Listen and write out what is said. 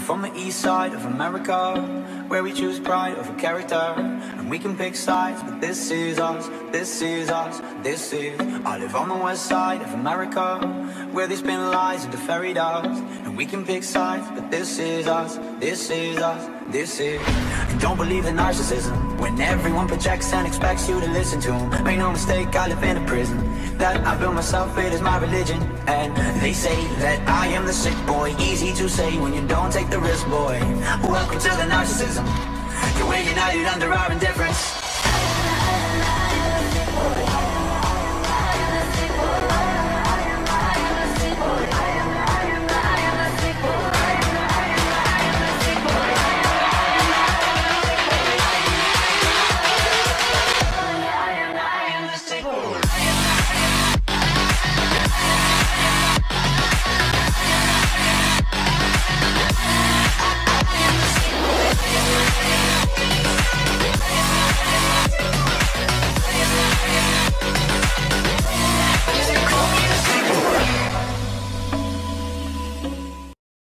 from the east side of America, where we choose pride over character. And we can pick sides, but this is us, this is us, this is. I live on the west side of America, where they spin lies into fairy tales. And we can pick sides, but this is us, this is us, this is. And don't believe in narcissism, when everyone projects and expects you to listen to them. Make no mistake, I live in a prison that I built myself, it is my religion. And they say that I am the sick boy, easy to say when you don't take the risk, boy. Welcome to the narcissism, we're united under our indifference.